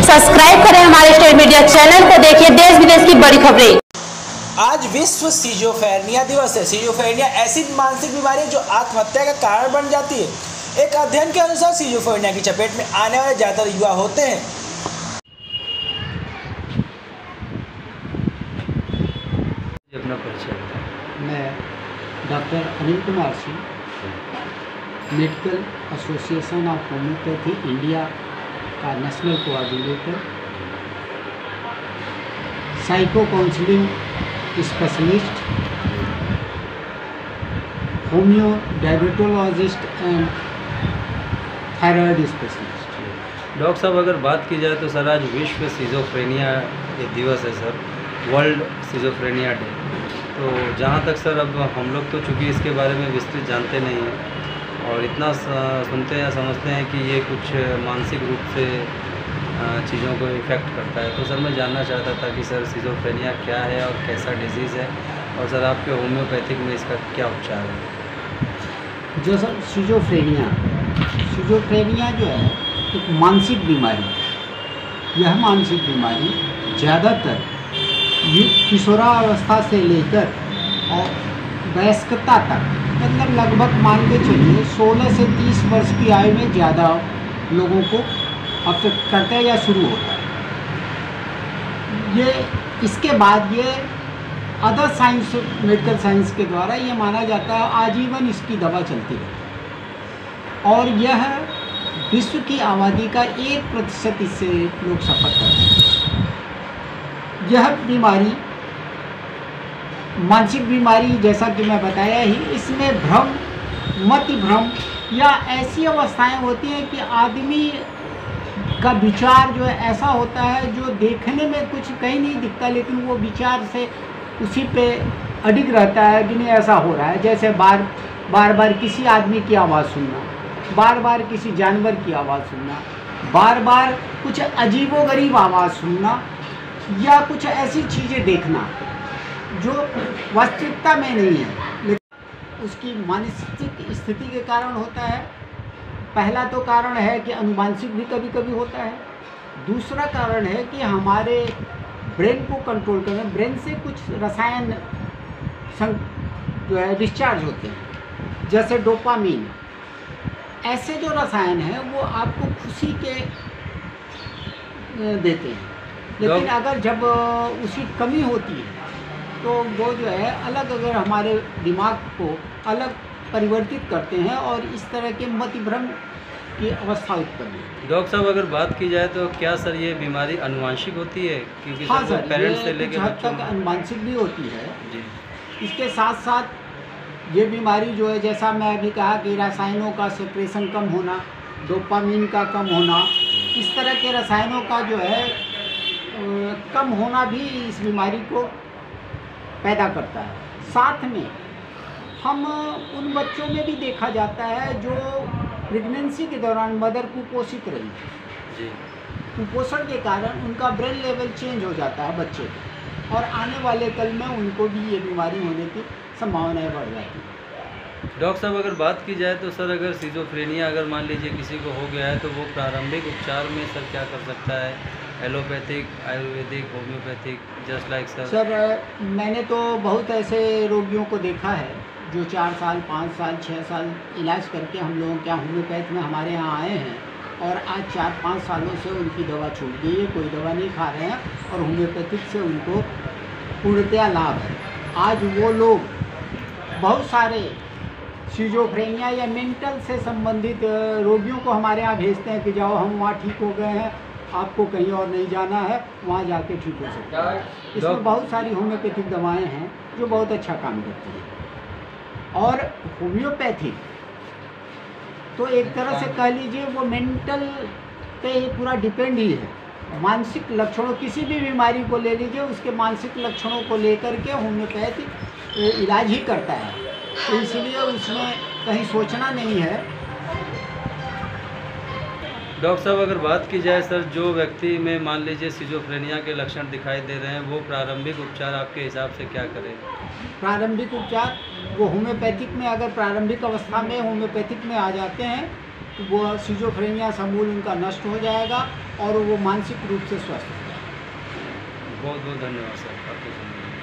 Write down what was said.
Subscribe करें हमारे state media channel को, देखिए देश विदेश की बड़ी खबरें। आज विश्व सिजोफ्रेनिया दिवस है। सिजोफ्रेनिया ऐसी मानसिक बीमारी है जो आत्महत्या का कारण बन जाती है। एक अध्ययन के अनुसार सिजोफ्रेनिया की चपेट में आने वाले ज़्यादातर युवा होते हैं। अपना परिचय। मैं doctor Anil Kumar Singh, medical association of homoeopathy India का national coordinator, psycho counselling specialist, homoeo diabetologist and thyroid specialist. Doctor साहब, अगर बात की जाए तो सर आज विश्व सिजोफ्रेनिया ये दिवस है सर, वर्ल्ड सिजोफ्रेनिया डे। तो जहाँ तक सर अब हम लोग तो चूँकि इसके बारे में विस्तृत जानते नहीं हैं और इतना सुनते हैं समझते हैं कि ये कुछ मानसिक रूप से चीज़ों को इफ़ेक्ट करता है। तो सर मैं जानना चाहता था कि सर सिजोफ्रेनिया क्या है और कैसा डिजीज़ है, और सर आपके होम्योपैथिक में इसका क्या उपचार है? जो सर सिजोफ्रेनिया जो है एक मानसिक बीमारी। यह मानसिक बीमारी ज़्यादातर किशोरावस्था से लेकर और वयस्कता तक, मतलब लगभग मान के चलिए 16 से 30 वर्ष की आयु में ज़्यादा लोगों को अफेक्ट करता है या शुरू होता है। ये इसके बाद ये अदर साइंस, मेडिकल साइंस के द्वारा ये माना जाता है आजीवन इसकी दवा चलती रहती है, और यह विश्व की आबादी का 1% इससे लोग सफ़र करते हैं। यह बीमारी मानसिक बीमारी, जैसा कि मैं बताया ही, इसमें भ्रम, मति भ्रम या ऐसी अवस्थाएं होती हैं कि आदमी का विचार जो है ऐसा होता है जो देखने में कुछ कहीं नहीं दिखता, लेकिन वो विचार से उसी पे अडिग रहता है कि नहीं ऐसा हो रहा है। जैसे बार बार किसी आदमी की आवाज़ सुनना, बार बार किसी जानवर की आवाज़ सुनना, बार बार कुछ अजीबोगरीब आवाज़ सुनना, या कुछ ऐसी चीज़ें देखना जो वास्तविकता में नहीं है, लेकिन उसकी मानसिक स्थिति के कारण होता है। पहला तो कारण है कि अनुवांशिक भी कभी कभी होता है। दूसरा कारण है कि हमारे ब्रेन को कंट्रोल करना, ब्रेन से कुछ रसायन जो है डिस्चार्ज होते हैं, जैसे डोपामीन। ऐसे जो रसायन हैं वो आपको खुशी के देते हैं, लेकिन अगर जब उसकी कमी होती है तो वो जो है अलग, अगर हमारे दिमाग को अलग परिवर्तित करते हैं और इस तरह के मतिभ्रम की अवस्था उत्पन्न है। डॉक्टर साहब, अगर बात की जाए तो क्या सर ये बीमारी अनुवांशिक होती है? क्योंकि हाँ सर, पेरेंट्स से लेकर हद तक अनुवांशिक भी होती है जी। इसके साथ साथ ये बीमारी जो है, जैसा मैं अभी कहा कि रसायनों का सेक्रेशन कम होना, डोपामीन का कम होना, इस तरह के रसायनों का जो है कम होना भी इस बीमारी को पैदा करता है। साथ में हम उन बच्चों में भी देखा जाता है जो प्रेगनेंसी के दौरान मदर कुपोषित रही जी। कुपोषण के कारण उनका ब्रेन लेवल चेंज हो जाता है बच्चे को, और आने वाले कल में उनको भी ये बीमारी होने की संभावनाएं बढ़ जाती है। डॉक्टर साहब, अगर बात की जाए तो सर अगर सिजोफ्रेनिया अगर मान लीजिए किसी को हो गया है तो वो प्रारंभिक उपचार में सर क्या कर सकता है? Allopathic, ayurvedic, homoeopathic, just like sir मैंने तो बहुत ऐसे रोगियों को देखा है जो 4 साल, 5 साल, 6 साल इलाज करके हम लोगों के यहाँ होम्योपैथ में हमारे यहाँ आए हैं, और आज 4-5 सालों से उनकी दवा छूट गई है, कोई दवा नहीं खा रहे हैं और होम्योपैथिक से उनको पूर्णतया लाभ है। आज वो लोग बहुत सारे सिजोफ्रेनिया या मेंटल से संबंधित रोगियों को हमारे यहाँ भेजते हैं कि जाओ हम वहाँ ठीक हो गए हैं, आपको कहीं और नहीं जाना है, वहाँ जाके ठीक हो सकता है। इसमें बहुत सारी होम्योपैथिक दवाएं हैं जो बहुत अच्छा काम करती हैं। और होम्योपैथिक तो एक तरह से कह लीजिए वो मेंटल पे ही पूरा डिपेंड ही है। मानसिक लक्षणों, किसी भी बीमारी को ले लीजिए, उसके मानसिक लक्षणों को लेकर के होम्योपैथिक इलाज ही करता है, तो इसलिए उसमें कहीं सोचना नहीं है। डॉक्टर साहब, अगर बात की जाए सर, जो व्यक्ति में मान लीजिए सिजोफ्रेनिया के लक्षण दिखाई दे रहे हैं, वो प्रारंभिक उपचार आपके हिसाब से क्या करें? प्रारंभिक उपचार वो होम्योपैथिक में, अगर प्रारंभिक अवस्था में होम्योपैथिक में आ जाते हैं तो वो सिजोफ्रेनिया समूल उनका नष्ट हो जाएगा और वो मानसिक रूप से स्वस्थ हो जाएगा। बहुत बहुत धन्यवाद सर आपके समय।